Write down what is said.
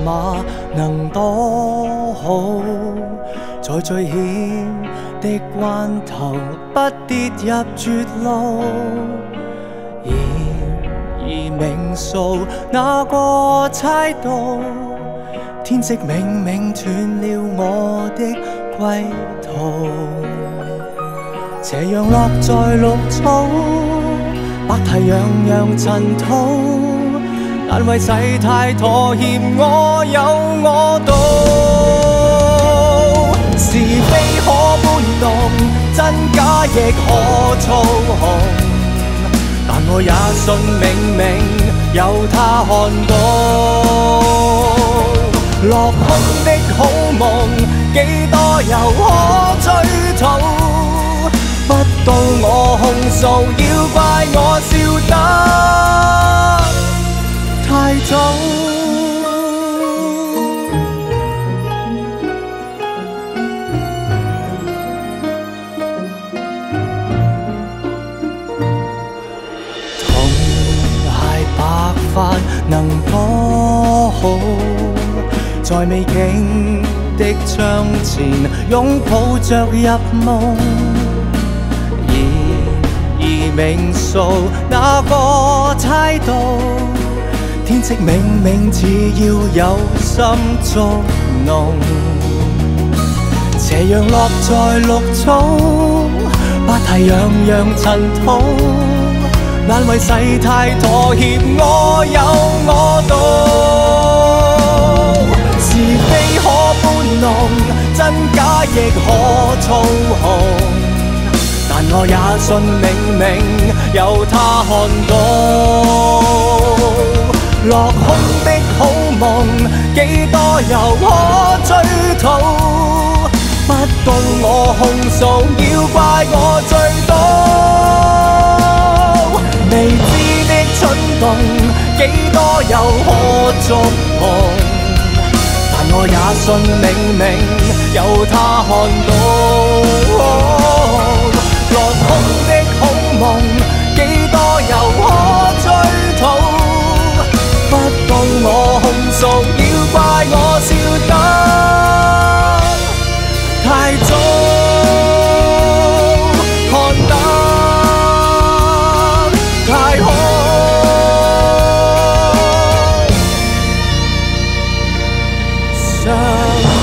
馬能多好，在最險的關頭不跌入絕路，然而命數那個猜到，天色冥冥斷了我的歸途。斜陽落在綠草，白堤洋洋塵土，難為世態妥協，我有我道。是非可搬動，真假亦可操控，但我也信冥冥有他看到。落空的好夢，幾多又可追討，不到我控訴，要怪我笑得太早。同鞋白髮能多好，在未景的窗前擁抱着入夢，而命數那個猜到，天色冥冥似要有心捉弄。斜陽落在綠草，白堤洋洋塵土，難為世態妥協，我有我道。是非可搬弄，真假亦可操控，但我也信冥冥有他看到。落空的好夢，幾多又可追討，不到我控訴，要怪我最多。未知的蠢動，幾多又可觸碰，我也信冥冥有他看到。落空的好夢，幾多又可追討，不到我控訴，要怪我笑得太早，看得太好。想